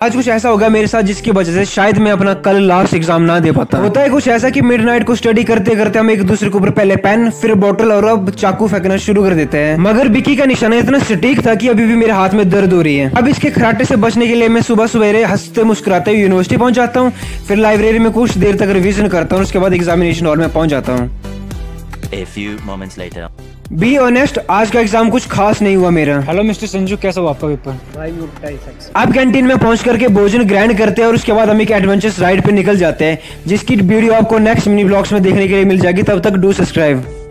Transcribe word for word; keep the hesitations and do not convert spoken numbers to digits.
आज कुछ ऐसा होगा मेरे साथ जिसकी वजह से शायद मैं अपना कल लास्ट एग्जाम ना दे पाता। होता है कुछ ऐसा कि मिडनाइट को स्टडी करते करते हम एक दूसरे के ऊपर पहले पेन फिर बोतल और अब चाकू फेंकना शुरू कर देते हैं। मगर बिकी का निशाना इतना सटीक था कि अभी भी मेरे हाथ में दर्द हो रही है। अब इसके खराटे से बचने के लिए मैं सुबह सवेरे हंसते मुस्कुराते हुए यूनिवर्सिटी पहुंच जाता हूँ, फिर लाइब्रेरी में कुछ देर तक रिविजन करता हूँ, उसके बाद एग्जामिनेशन हॉल में पहुंच जाता हूँ। A few moments later. Be honest, आज का एग्जाम कुछ खास नहीं हुआ मेरा। हेलो मिस्टर संजू, कैसा हुआ आपका पेपर? भाई उल्टा ही सक्सेस। आप कैंटीन में पहुंच करके भोजन ग्रैंड करते हैं और उसके बाद हम एक एडवेंचरस राइड पे निकल जाते हैं, जिसकी वीडियो आपको नेक्स्ट मिनी ब्लॉग्स में देखने के लिए मिल जाएगी। तब तक डू सब्सक्राइब।